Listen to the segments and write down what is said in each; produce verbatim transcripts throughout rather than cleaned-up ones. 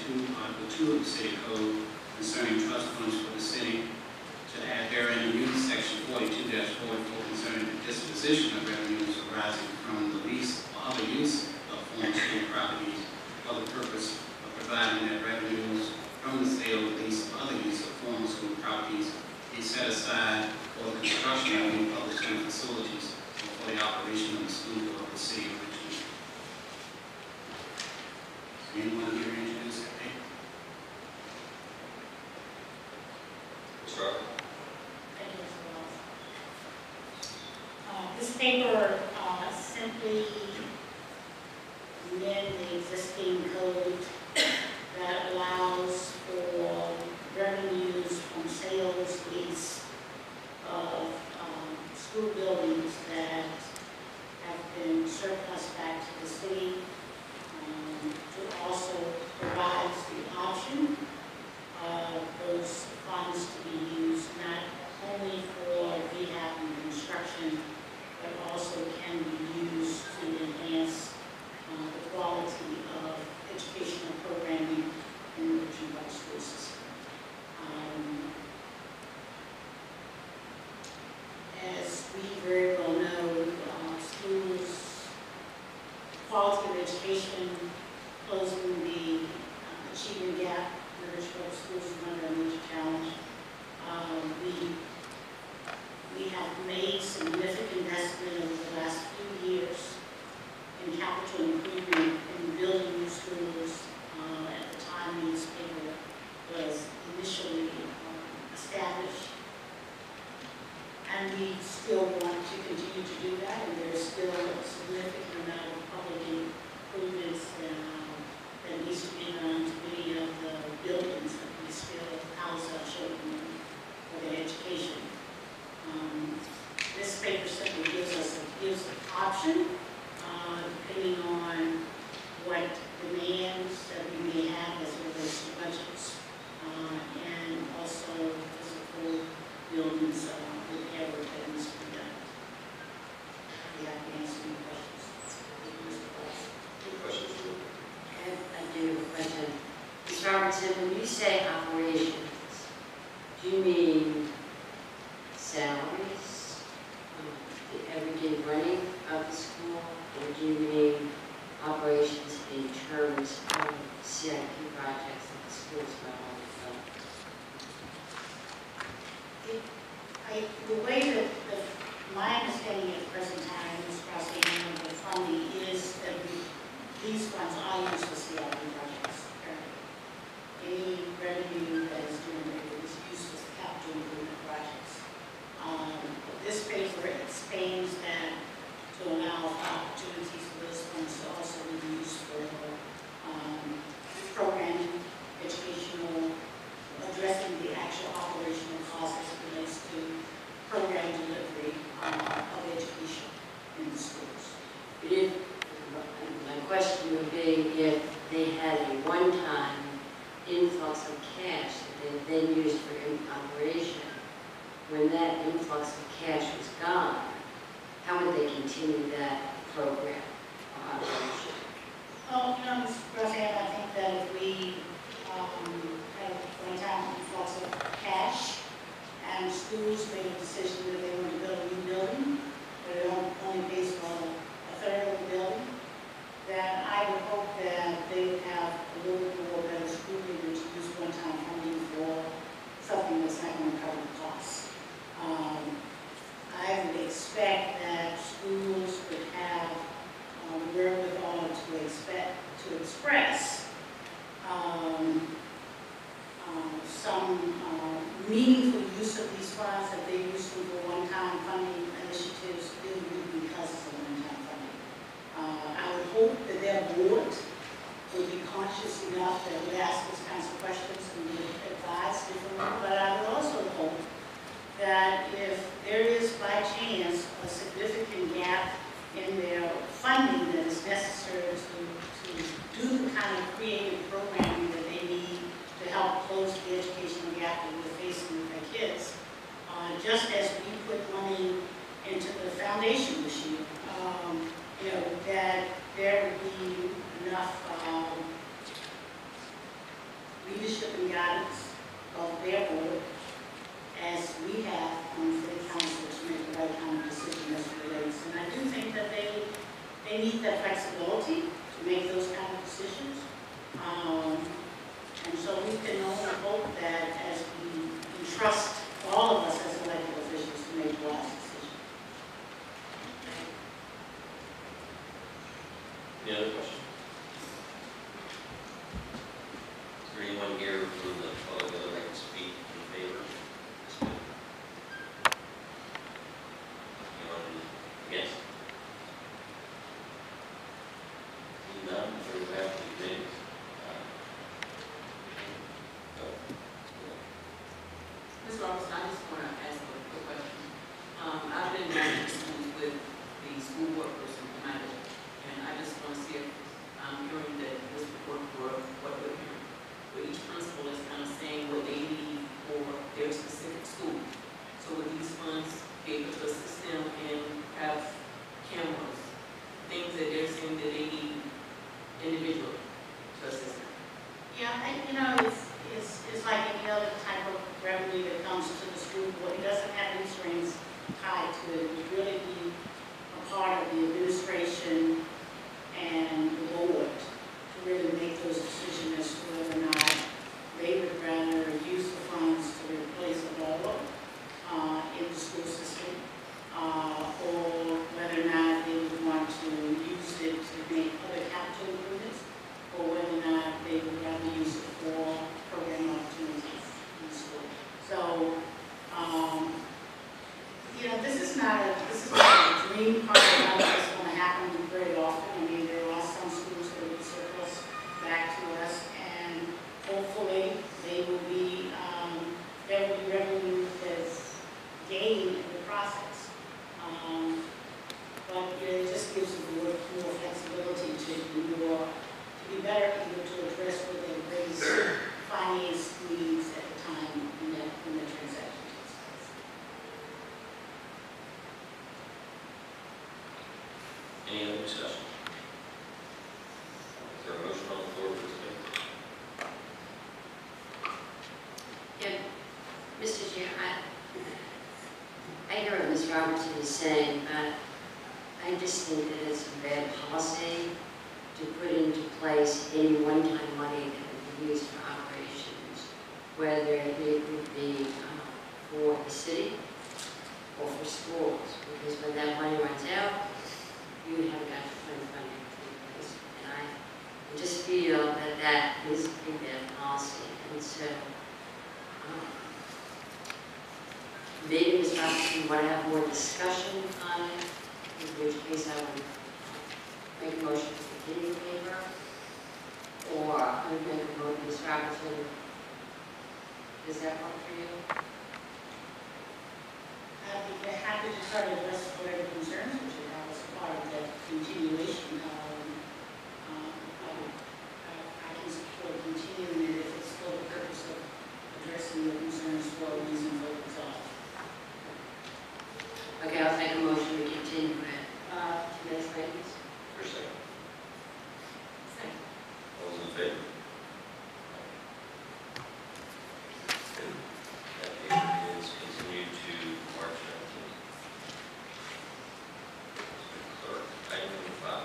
forty-two, Article two of the City Code concerning trust funds for the city, to add therein a new section forty-two forty-four concerning the disposition of revenues arising from the lease or other use of former school properties for the purpose of providing that revenues from the sale, lease, or other use of former school properties be set aside for the construction of new public school facilities or for the operation of the school of the city of Richmond. Is anyone here introduce that paper? Miz Rucker. Thank you, Mister Wells. Uh, this paper uh, simply amend the existing code that allows for revenues from sales, lease of um, school buildings that have been surplus back to the city, um, to also provide the option of those funds to be used not only for rehab and construction, but also can be used to enhance uh, the quality of educational programming in the Richmond Public School System. Um, as we very well know, uh, schools, quality of education, closing the uh, achievement gap in the Richmond Public Schools is under a major challenge. Um, we, we have made significant investment over the last few years in capital improvement in building new schools. Uh, at the time this paper was initially um, established. And we still want to continue to do that, and there's still a significant amount of public improvements uh, that needs to be done to many of the buildings that we still house our children in for their education. Um, this paper simply gives us a, gives an option, uh, depending on what demands that we may have as it relates to budgets, uh, and also physical buildings uh, repair work that needs to be done. If you have to answer any questions. Any questions? I, I do have a question. Miz Robertson, when you say operations, do you mean salaries, um, the everyday running of the school, or do you mean operations in terms of C I P projects that the schools not only It, I, the way that the, my understanding at the present time, Miz Crosby, and the funding is that we, these funds are used for C I P projects. Any revenue that is generated is used for capital improvement projects. Um, this paper expands that to allow for opportunities for those funds to also be used for um, programming, educational, addressing the actual operational costs as it relates to program delivery uh, of education in the schools. But if, my question would be if they had a one-time influx of cash that they then used for operation, when that influx of cash was gone, how would they continue that program or operation? Well, you know, Miz Roseanne, I think that if we um, had a one-time influx of cash and schools made a decision that they want to build a new building, but it only pays for a third of the building, then I would hope that they would have a little bit more better scrutiny to use one-time funding for something that's not going to cover the costs. Um, I would expect that schools would have um, wherewithal to expect to express um, um, some uh, meaningful use of these funds that they use them for one-time funding initiatives really because it's a one-time funding. Uh, I would hope that their board would be conscious enough that would ask those kinds of questions and would advise differently. But I would also hope that if there is by chance a significant gap in their funding that is necessary to, to do the kind of creative programming that they need to help close the educational gap that we're facing with our kids, uh, just as we put money into the foundation this year, um, you know, that there would be enough um, leadership and guidance of their board as we have on city council to make the right kind of decision as it relates. And I do think that they, they need that flexibility to make those kind of decisions. Um, and so we can only hope that as we entrust all of us as elected officials to make wise decisions. Any other questions? Is there anyone here from the public that would like to speak in favor of this bill? Anyone against? Seeing none, we'll go back to the committee. Uh, go. Miz Robertson, I just want to ask a quick question. Um, I've been working with the school board person tonight, and I just want to see if I'm hearing that this report for what we're hearing. Where each principal is kind of saying what they need for their specific school. So with these funds, be able to assist them and have cameras, things that they're saying that they need individually to assist them. Yeah, I, you know, it's, it's, it's like any other type of revenue that comes to the school board. It doesn't have any strings tied to it. It would really be a part of the administration and the board to really make those decisions as to whether or not they would rather use the funds to replace a wall uh, in the school system, uh, or whether or not they would want to use it to make other capital improvements, or whether or not they would rather use it for program opportunities in the school. So, um, you know, this is not a, this is not a dream project that's going to happen very often. I mean, there are some schools that will surplus back to us, and hopefully they will be, um, there will be revenue that's gained in the process. Um, but you know, it just gives the board more flexibility to be more, to be better able to address what their greatest finance needs at the time when that, when the transaction takes place. Any other discussion? Is there a motion on the floor for this bill? Yeah, Mister Chair, I, I hear what Miz Robertson is saying, but I just think that it's a bad policy to put into place any one-time money that would be used for operations, whether it would be uh, for the city or for schools, because when that money runs out, you haven't got the funding in place. And I just feel that that is a bad policy, and so um, maybe Miz Robertson want to have more discussion on it, in which case I would make a motion to continue the paper, or I would make a motion, Miz Robertson, does that work for you? I'd be happy to try to address whatever concerns that you have as part of that continuation. Um, um, I, I, I can support continuing it if it's for the purpose of addressing your concerns for a reason for resolve. Okay, I'll make a motion to continue it. Uh, to next items. For a second. Second. All those in favor? That paper is continued to March nineteenth. Clerk, item number five.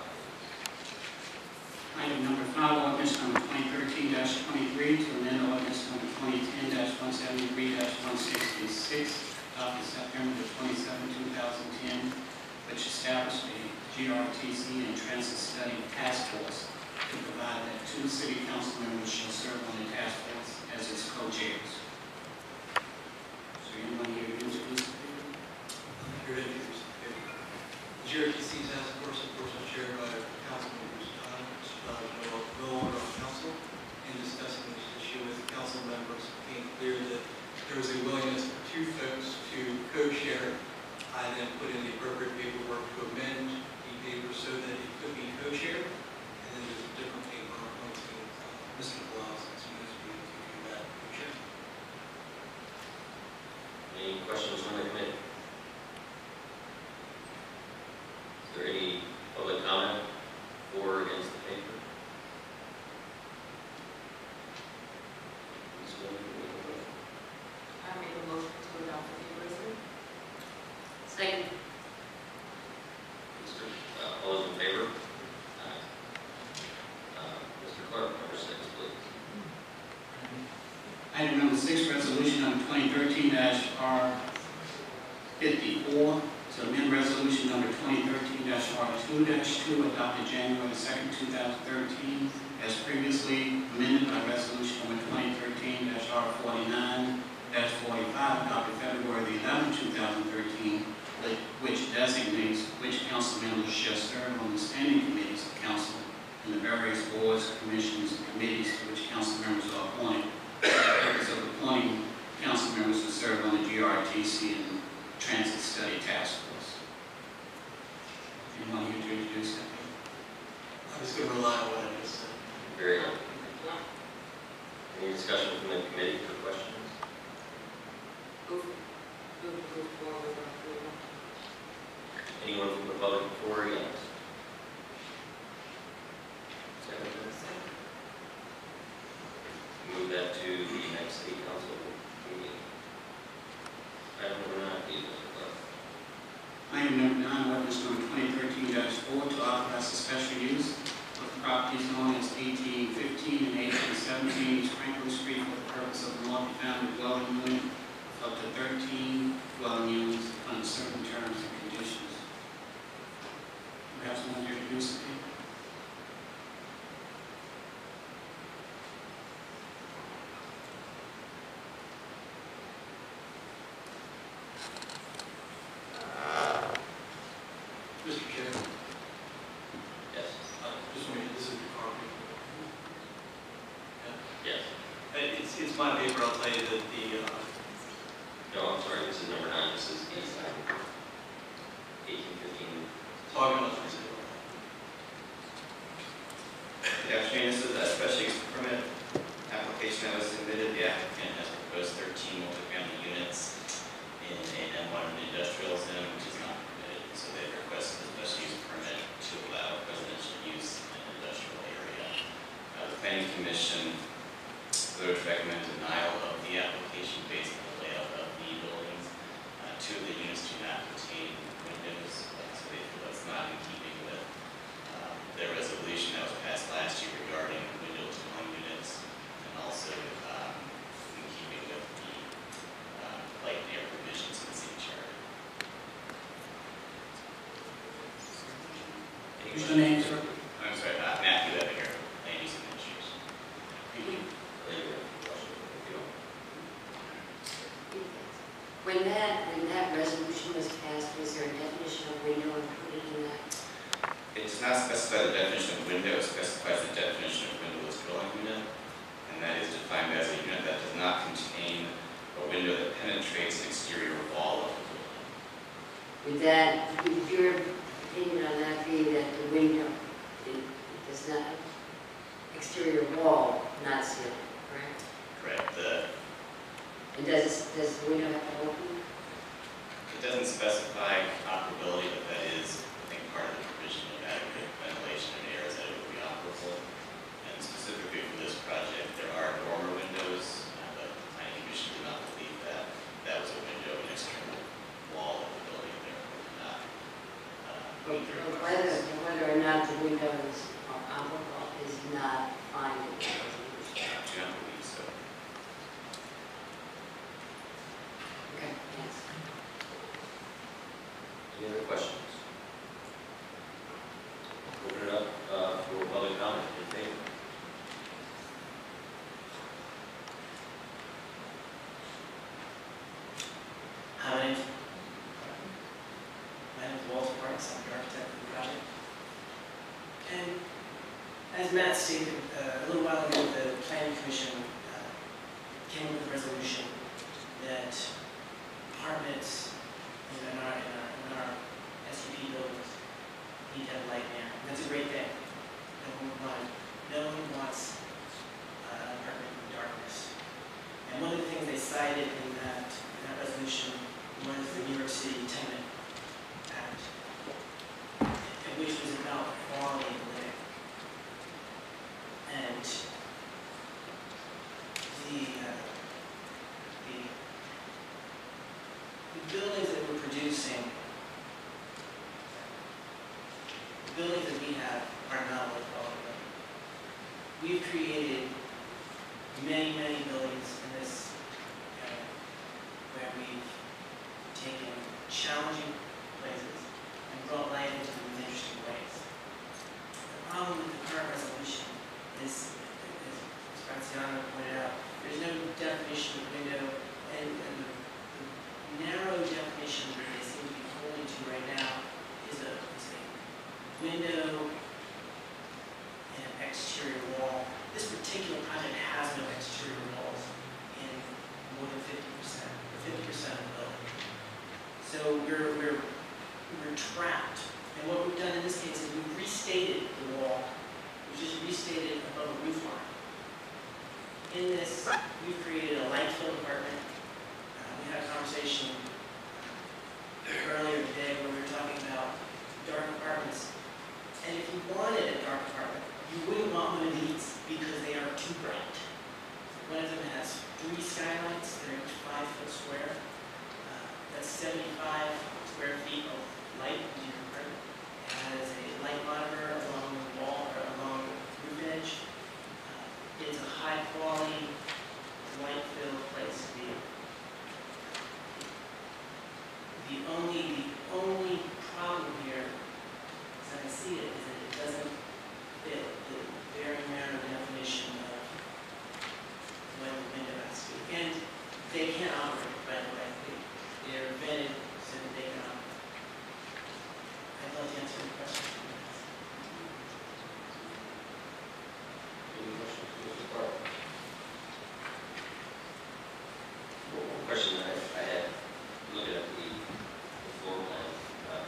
Item number five, ordinance number twenty thirteen twenty-three to amend ordinance number twenty ten one seventy-three one sixty-six, adopted September the twenty-seventh, two thousand ten, which established a G R T C and Transit Study Task Force to provide that two city council members shall serve on the task force as its co-chairs. Is there anyone here to introduce the bill? Here to introduce the bill. The G R T C task force, of course, is chaired by council members, uh, no, no longer on council. In discussing this issue with council members, it became clear that there was a willingness for two folks to co-share. I then put in the appropriate paperwork to amend the paper so that it could be co-shared, and then there's a different paper appointing uh, Mister Blas as soon as we to do that co-share. Any questions from the committee? Is there any public comment for or against the paper? Second. Mister Uh, all those in favor? Aye. Uh, Mister Clerk, number six, please. Item number six, resolution number twenty thirteen R fifty-four, to amend resolution number twenty thirteen R two two adopted January second, two thousand thirteen, as previously amended by resolution number twenty thirteen R forty-nine forty-five adopted February the eleventh, two thousand thirteen, which designates which council members shall serve on the standing committees of council and the various boards, commissions, and committees to which council members are appointed, for the purpose of appointing council members to serve on the G R T C and Transit Study Task Force. Anyone here to introduce that? I'm just going to rely on what I just said. Very good. Any discussion from the committee or questions? Move, move, move forward with approval. Anyone from the public before or against? Second. Move that to the next city council meeting. Item number nine, please, Mister Clerk. Item number nine, ordinance number twenty thirteen four, to authorize a special use of properties known as eighteen fifteen and eighteen seventeen East Franklin Street for the purpose of a multifamily dwelling unit of up to thirteen dwelling units under certain terms and conditions. Perhaps someone to introduce it. Mister Chair, Yes. uh, just want to, this is your copy. Yes. Uh, It's, it's my paper, I'll tell you that the, uh, No, I'm sorry, this is number nine. This is the eighteen fifteen. talking about this. Good afternoon, this is a special use permit application that was submitted. The applicant has proposed thirteen multifamily units in a M one industrial zone, which is not permitted. So they requested a special use permit to allow residential use in an industrial area. Uh, The planning commission voted to recommend denial of the application based on the layout of the buildings. Uh, Two of the units do not contain windows, uh, so they feel that's not in keeping with um, their resolution that was passed last year regarding window to home units, and also um, in keeping with the uh, light and air provisions in the city charter. What's your name, sir? I'm sorry, uh, Matthew Ebinger, Land Use Administration. Thank you. When that, when that resolution was passed, was there a definition of window included in that? It does not specify the definition of window, it specifies the definition of windowless dwelling unit, and that is defined as a unit that does not contain a window that penetrates an exterior wall of the building. Would that, would your opinion on that be that the window, it it does not, exterior wall, not ceiling, correct? Correct. The, And does, does the window have to open? it doesn't specify operability, but that is, I think, part of the provision of adequate ventilation in areas that it would be operable. And specifically for this project, there are dormer windows, uh, but the planning commission did not believe that that was a window, an external wall of the building, therefore did not uh, But meet the but whether, requirements. whether or not the windows are operable is not defined in that resolution. I do not believe so. Okay, thanks. Any other questions? Open it up uh, for public comment in favor. Hi, my name's, my name's Walter Price, I'm the architect of the project. And as Matt stated uh, a little while ago, the planning commission uh, came up with a resolution that apartments in our, in our, in our S U P buildings need to have light and air. And that's a great thing. No one would want, no one wants uh, an apartment in darkness. And one of the things they cited in that, in that resolution was the New York City Tenement Act, and which was about quality of living. And the, uh, the, the buildings that we're producing challenging places and brought life into them in interesting ways. The problem with the current resolution is, as Graziano pointed out, there's no definition of window, and, and the, the narrow definition that they seem to be holding to right now is a, is a window and an exterior wall. This particular project has no exterior walls in more than fifty percent, or fifty percent of the building. So we're, we're, we're trapped. And what we've done in this case is we've restated the wall. We've just restated above a roof line. In this, we've created a light-filled apartment. Uh, we had a conversation earlier today where we were talking about dark apartments. And if you wanted a dark apartment, you wouldn't want one of these because they are too bright. One of them has three skylights that are each five foot square. Uh, that's seventy-five square feet of light in your apartment. It has a light monitor along the wall or along the roof edge. Uh, it's a high quality, light filled place to be. The only, the only problem here, as I see it, is that it doesn't fit the very narrow definition of when the window has to be. And they can't operate, by the way. They, they're vetted so that they can operate. I'd love to answer any questions. Any questions, Mister Clark? Well, one question that I, I had, looking at the, the floor plan, uh,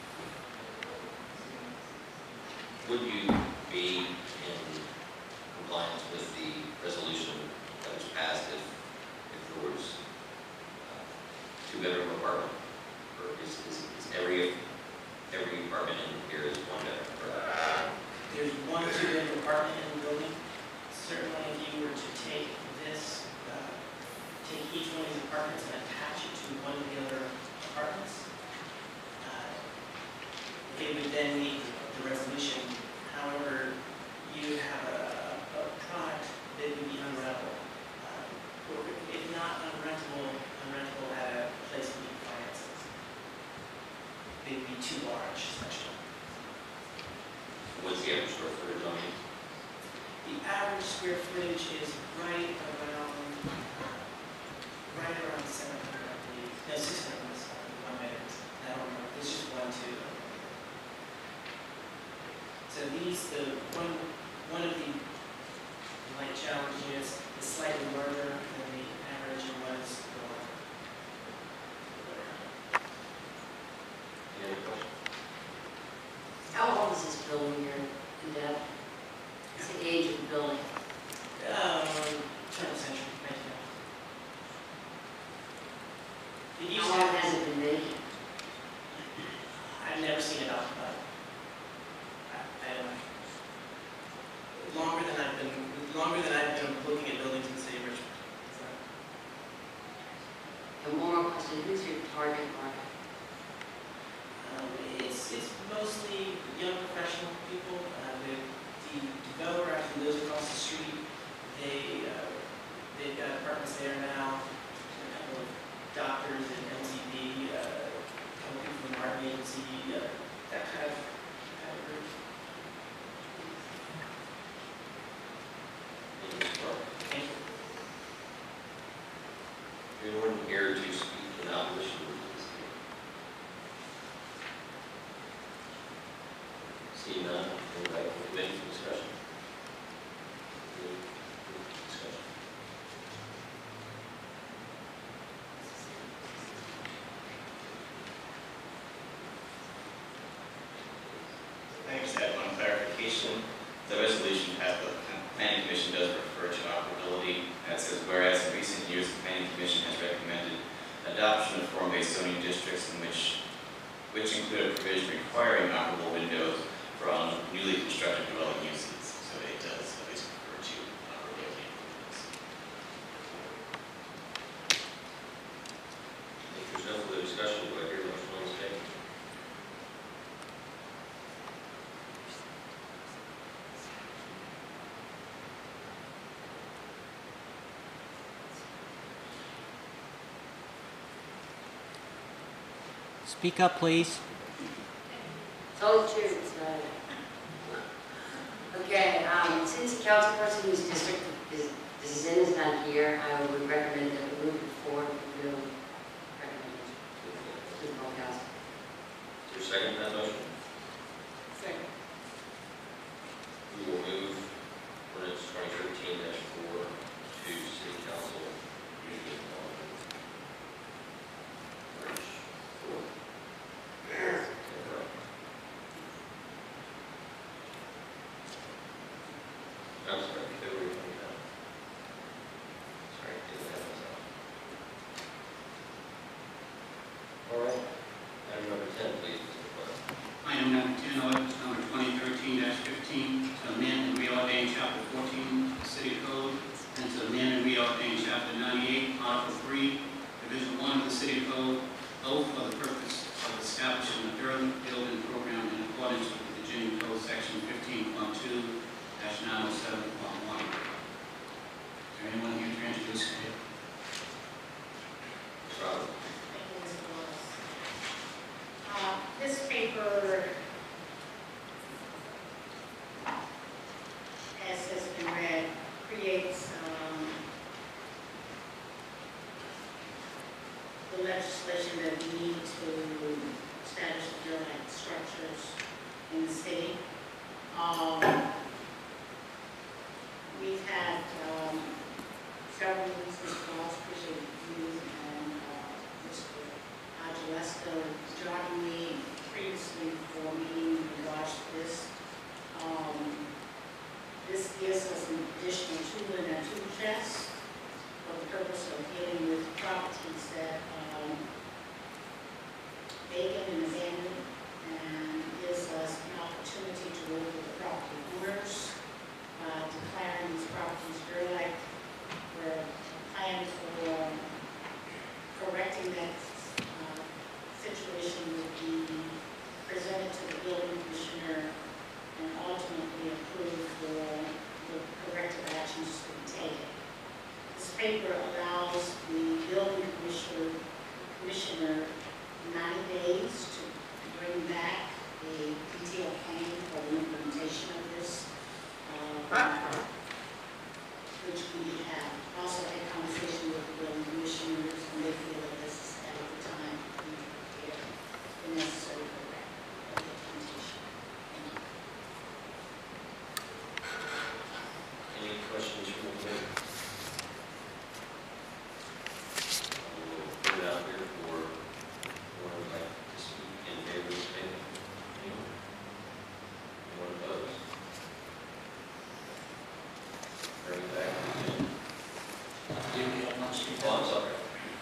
would you be in compliance with the resolution that was passed if, if there was uh, two-bedroom apartment? Or is, is, is every, every apartment in here is one bedroom? Or- There's one two-bedroom apartment in the building. Certainly, if you were to take this, uh, take each one of these apartments and attach it to one of the other apartments, uh, it would then meet the resolution. However, you have a, a product that would be unrentable. Uh, or if not unrentable, unrentable at a place that meet finances. They would be too large, essentially. What's the average square footage on these? The average square footage is right around, right around seven hundred, I believe. No, six hundred, I'm sorry, one bedrooms. I don't know, it's just one, two. So these, the, one, one of the light challenge units is slightly larger than the average and one is lower. Any other questions? How old is this building here in depth? What's the age of the building? Um, turn of the century, nineteen hundred. It used How to long have, has it been made? I've never seen it occupied. I, I don't know. Longer than I've been, longer than I've been looking at buildings in the city of Richmond. So, And one more question, who's your target market? um, it's, it's mostly young professional people. Uh, the, the developer actually lives across the street. They, uh, they've got apartments there now. A couple of doctors and L T D, uh, a couple people from the marketing agency, uh, that kind of, kind of group. Thank you. Anyone here to speak in opposition to this? Seeing none, invite the committee for discussion. Any discussion? I just had one clarification. The resolution passed, the planning commission does refer to operability. And it says, whereas in recent years, the planning commission has recommended adoption of form-based zoning districts in which, which include a provision requiring operable windows for all newly constructed dwelling uses. So it does at least refer to operability. If there's no further discussion, do I hear a motion on this table? Speak up, please. It's all true, it's not. Okay, um, since the councilperson whose district is, this is in is not here, I would recommend that we move it forward with no recommendation to the full council. Is there a second to that motion? Second. We will move ordinance twenty thirteen four to city council. Usually on March fourth. I'm sorry, February twenty-ninth. Sorry, didn't have this out. All right, item number ten, please, Mister Clerk. Item number ten, ordinance number twenty thirteen fifteen, to amend and reordain chapter fourteen, of the city code, and to amend and reordain chapter ninety-eight, article three, division one of the city code, both for the purpose of establishing a building building program in accordance with the Virginia Code section fifteen point two nine oh seven point one. Is there anyone here to introduce it? Mister Robert. Thank you, Mister Wallace. Uh, This paper, as has been read, creates um, the legislation that we need to establish the building structures in the city. Um, We've had um, several meetings with Falls, appreciate you and uh, Mister Gillespie joining me previously for a meeting in regards to this. Um, This gives us an additional tool in our tool chest for the purpose of dealing with properties that um, vacant and abandoned, and gives us an opportunity to work with the property owners, uh, declaring these properties derelict. We're planning for correcting that uh, situation would be presented to the building commissioner and ultimately approved for the corrective actions to be taken. This paper allows the building commissioner, commissioner ninety days to bring back a detailed plan for the implementation of this, uh, which we have also had conversation with the building commissioners, and they feel that this is at the time to prepare the necessary correct of the implementation. Thank you. Any questions from the committee? I will put it out here for anyone who'd like to speak in favor of the statement. Anyone? Anyone opposed? Bring it back to the agenda. Didn't get much to Oh, I'm sorry.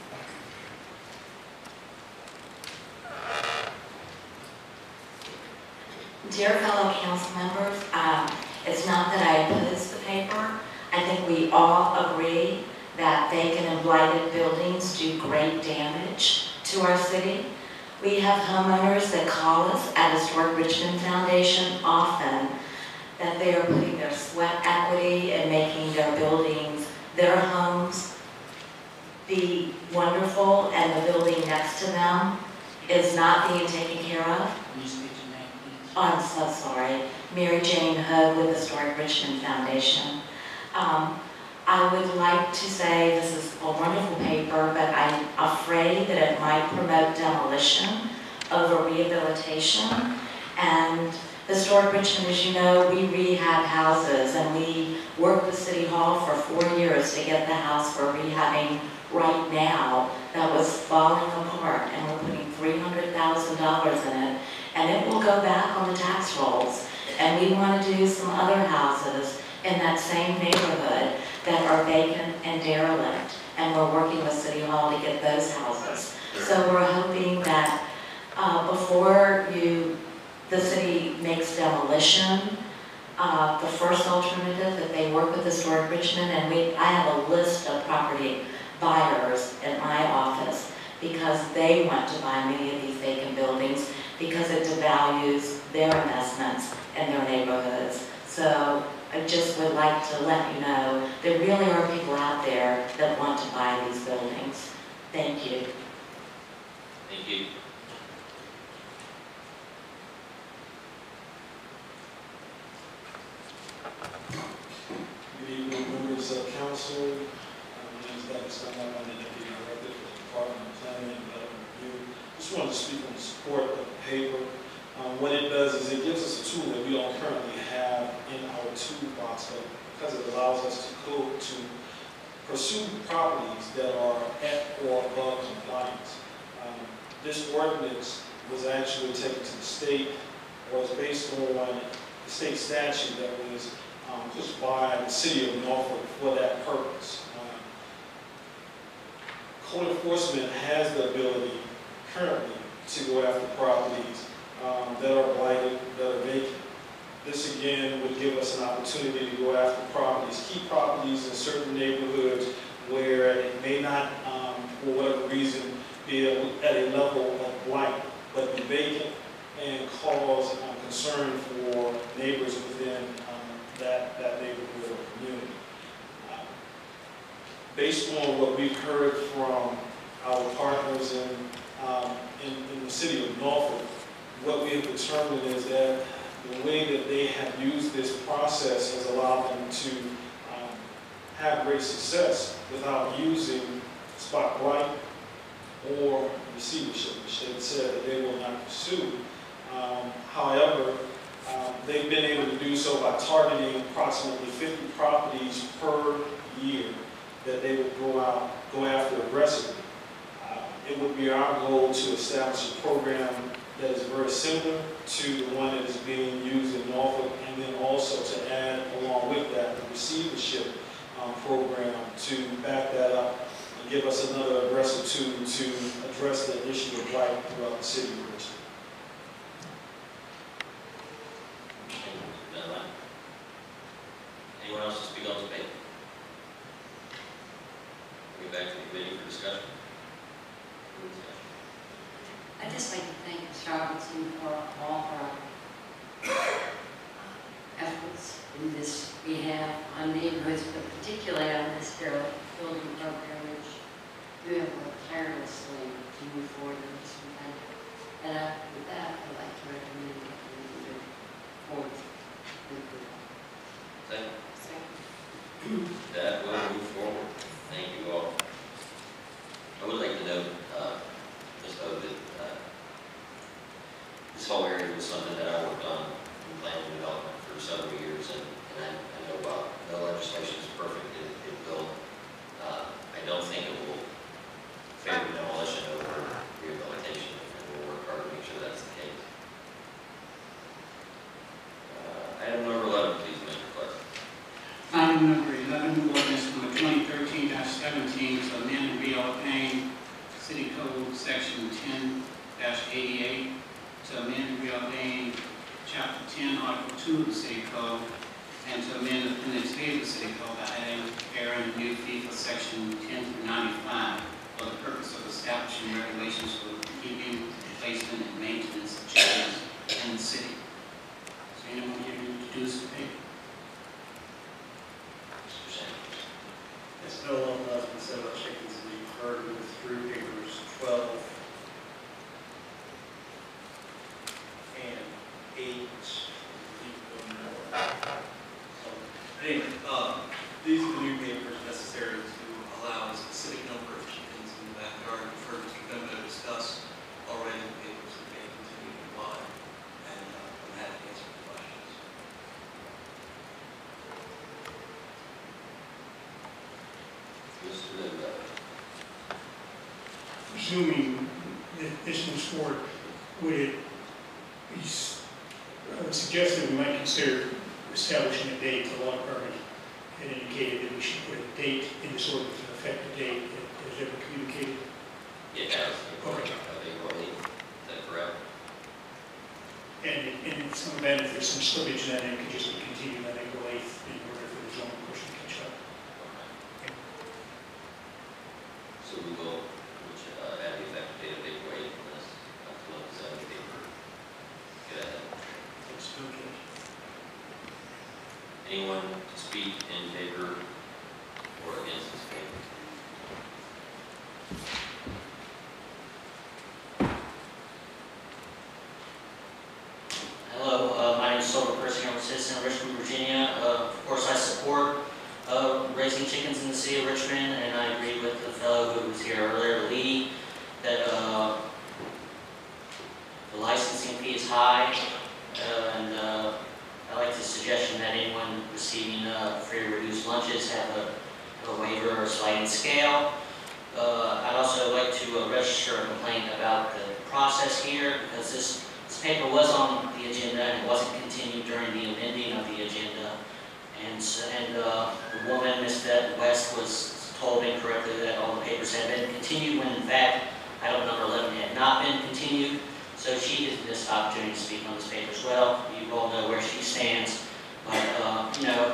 Dear fellow council members, um, it's not that I oppose the paper. I think we all agree that vacant and blighted buildings do great damage to our city. We have homeowners that call us at Historic Richmond Foundation often that they are putting their sweat equity and making their buildings their homes. The wonderful and the building next to them is not being taken care of. Can you speak your name, please? Oh, I'm so sorry. Mary Jane Hood with the Historic Richmond Foundation. Um, I would like to say this is a wonderful paper, but I'm afraid that it might promote demolition over rehabilitation. And Historic Richmond, as you know, we rehab houses, and we worked with City Hall for four years to get the house we're rehabbing right now that was falling apart, and we're putting three hundred thousand dollars in it, and it will go back on the tax rolls. And we want to do some other houses in that same neighborhood that are vacant and derelict, and we're working with City Hall to get those houses. So we're hoping that uh, before you, the city makes demolition, uh, the first alternative, that they work with Historic Richmond, and we, I have a list of property buyers in my office because they want to buy many of these vacant buildings because it devalues their investments in their neighborhoods. So I just would like to let you know there really are people out there that want to buy these buildings. Thank you. Thank you. members of council. Uh, My name is Doctor Scott, I'm the Deputy Director for the Department of Planning and Development Review. Just wanted to speak on the support of the paper. Um, what it does is it gives us a tool that we don't currently have in our toolbox, but because it allows us to go to pursue properties that are at or above compliance. Um, this ordinance was actually taken to the state, was based on the state statute that was um, pushed by the city of Norfolk for that purpose. Um, Code enforcement has the ability currently to go after properties um, that are blighted, that are vacant. This again would give us an opportunity to go after properties, key properties in certain neighborhoods where it may not, um, for whatever reason, be at a level of blight, but be vacant and cause um, concern for neighbors within um, that, that neighborhood or community. Uh, based on what we've heard from our partners in, um, in, in the city of Norfolk, what we have determined is that the way that they have used this process has allowed them to um, have great success without using spot blight or receivership, which they said that they will not pursue. Um, however, um, they've been able to do so by targeting approximately fifty properties per year that they would go out, go after aggressively. Uh, it would be our goal to establish a program that is very similar to the one that is being used in Norfolk, and then also to add along with that the receivership um, program to back that up and give us another aggressive tool to address the issue of blight throughout the city of Richmond. Anyone else to speak on this paper? Bring it back to the committee for discussion. For discussion. I'd just like to thank Mister Robinson for all her efforts in this behalf on neighborhoods, but particularly on this derelict building program, which you have worked tirelessly to move forward in this event. And uh, with that, I'd like to recommend that we move forward with the Second. second. That will move forward. Thank you all. I would like to note, uh, just though that uh, this whole area was something that I worked on in planning and development for several years, and, and I, I know about no legislation is perfect. It, it will. Uh, I don't think it will favor demolition over rehabilitation, and we'll work hard to make sure that's the case. Uh, item number eleven, please, Mister Clark. Item number eleven, ordinance number twenty thirteen seventeen to amend and reordain City Code Section ten eighty-eight, to amend and reordain Chapter ten, Article two of the City Code, and to amend Appendix A of the City Code by adding adding a new fee for Section ten through ninety-five for the purpose of establishing regulations for the keeping, replacement, and maintenance of chickens in the city. Is there anyone here to introduce the paper? Mister Sanders. Yes, no one has been said about chickens, as you've heard, we went through papers twelve and eight. So, anyway, um, these are the new papers necessary to allow a specific number of chickens in the backyard. You've heard Mister Bembo discuss already the papers that may continue to apply, and uh, I'm happy to answer the questions. Mister Linda. Presuming that this moves forward, would it be s- uh, suggested we might consider establishing a date? The law department had indicated that we should put a date in this ordinance, an effective date that is ever communicated. It has. Okay. I think we'll leave. Is that correct? And in in some event, if there's some slippage, then it could just be continued on April eighth in order for the zoning person to catch up. So we will, which, uh, add the effective date of April eighth on this, up to the zoning paper. Get ahead. Looks good, Judge. Anyone to speak in favor or against this paper? Hello, uh, my name is Silver Percy. I'm a citizen of Richmond, Virginia. Uh, of course, I support uh, raising chickens in the city of Richmond, and I agree with the fellow who was here earlier, Lee, that uh, the licensing fee is high, uh, and uh, I like the suggestion that anyone receiving uh, free or reduced lunches have a, have a waiver or sliding scale. Uh, I'd also like to uh, register a complaint about the process here, because this, this paper was on the agenda and it wasn't continued during the amending of the agenda. And, so, and uh, the woman, Miz West, was told incorrectly that all the papers had been continued, when in fact, item number eleven had not been continued. So she has this opportunity to speak on this paper as well. You all know where she stands. But, uh, you know,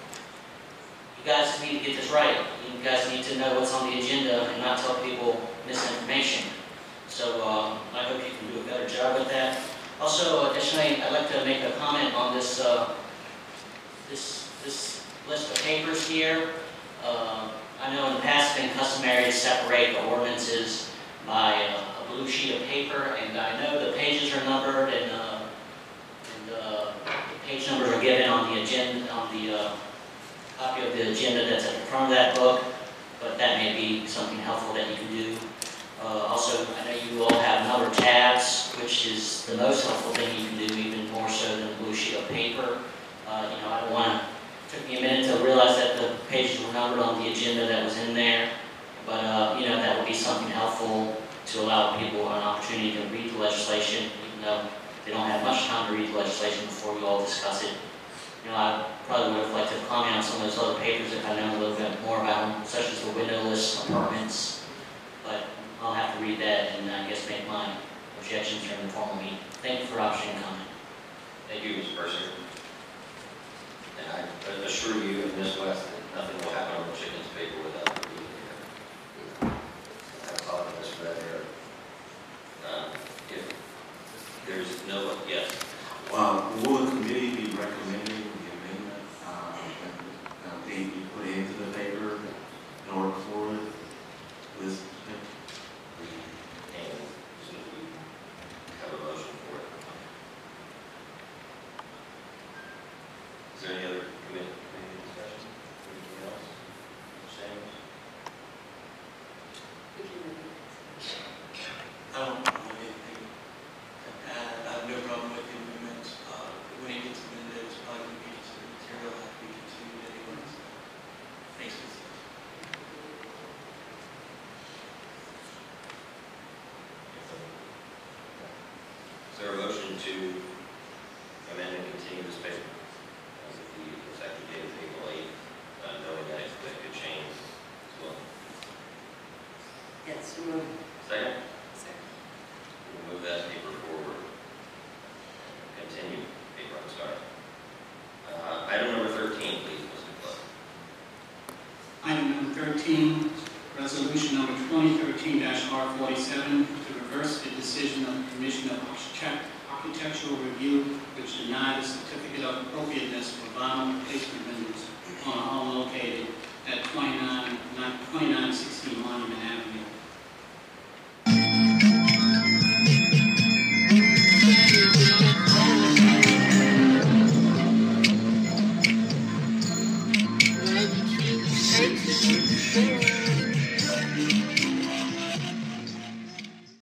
you guys need to get this right. You guys need to know what's on the agenda and not tell people misinformation. So uh, I hope you can do a better job with that. Also, additionally, I'd like to make a comment on this uh, this this list of papers here. Uh, I know in the past it's been customary to separate the ordinances by uh, a blue sheet of paper, and I know the pages are numbered and, uh, and uh, the page numbers are given on the agenda, on the uh, copy of the agenda that's at the front of that book, but that may be something helpful that you can do. Uh, also, I know you all have number tabs, which is the most helpful thing you can do, even more so than a blue sheet of paper. Uh, you know, I don't want to, it took me a minute to realize that the pages were numbered on the agenda that was in there, but, uh, you know, that would be something helpful to allow people an opportunity to read the legislation, even though they don't have much time to read the legislation before we all discuss it. You know, I probably would have liked to comment on some of those other papers if I know a little bit more about them, such as the windowless apartments, but I'll have to read that and I guess make my objections during the formal meeting. Thank you for the opportunity to comment. Thank you, Miz Mercer. And I assure you and Miz West that nothing will happen on the chicken's paper without the being here. I apologize for that error. Um, if there's no, yes. Uh, will the committee be recommending the amendment uh, that uh, they be put into the paper in order for this? And as soon as we have a motion for it. Is there any other committee, committee discussion? Anything else? James? I don't have anything to add. I have no problem with the amendment. Uh, when it gets amended, it's probably going to be some material that we continue anyways. Thanks, Miz Is there a motion to amend and continue this paper? As of the effective date of April eighth, uh, knowing that that could change as well. Yes, move. Second? Second. We'll move that paper forward. Continue paper, I'm sorry. Uh, item number thirteen, please, Mister Clerk. Item number thirteen, resolution number twenty thirteen dash R forty-seven, to reverse the decision of the Commission of Architect- Architectural Review, which denied a certificate of appropriateness for vinyl replacement windows on a home located at twenty-nine sixteen Monument Avenue.